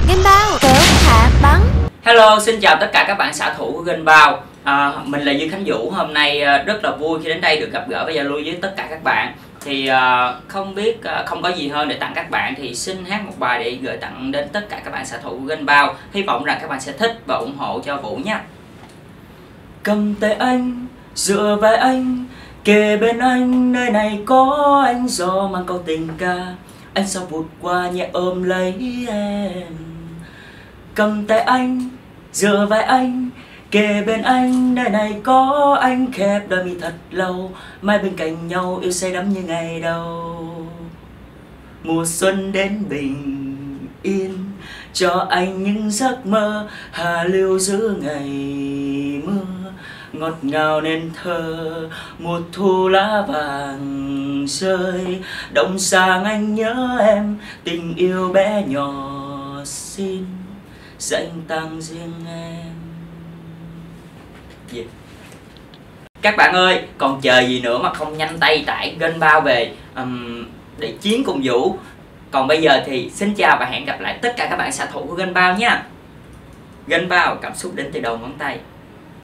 Game bao kéo thả bắn. Hello, xin chào tất cả các bạn xạ thủ của Game bao. Mình là Dương Khánh Vũ. Hôm nay rất là vui khi đến đây được gặp gỡ và giao lưu với tất cả các bạn. Thì không biết không có gì hơn để tặng các bạn thì xin hát một bài để gửi tặng đến tất cả các bạn xạ thủ của Game bao. Hy vọng rằng các bạn sẽ thích và ủng hộ cho Vũ nha. Cầm tay anh, dựa vai anh, kề bên anh, nơi này có anh gió mang câu tình ca. Anh sao vụt qua nhẹ ôm lấy em. Cầm tay anh, dựa vai anh, kề bên anh, nơi này có anh. Khép đôi mi thật lâu, mãi bên cạnh nhau yêu say đắm như ngày đầu. Mùa xuân đến bình yên, cho anh những giấc mơ hà lưu giữa ngày mưa. Ngọt ngào nên thơ, mùa thu lá vàng rơi. Đông sang anh nhớ em, tình yêu bé nhỏ xin dành tặng riêng em. Yeah. Các bạn ơi, còn chờ gì nữa mà không nhanh tay tải Game bao về để chiến cùng Vũ. Còn bây giờ thì xin chào và hẹn gặp lại tất cả các bạn xạ thủ của Game bao nha. Game bao, cảm xúc đến từ đầu ngón tay.